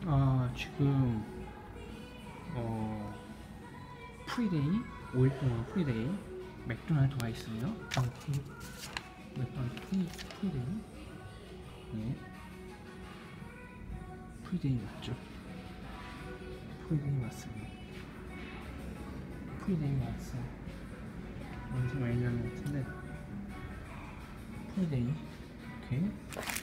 지금 프리데이 5일 동안 프리데이 맥도날드 와 있어요. 맥도날드 프리데이. 네. 프리데이 맞죠? 프리데이 왔어요. 프리데이 왔어요. 뭔지 알려는 것 같은데 프리데이. 오케이.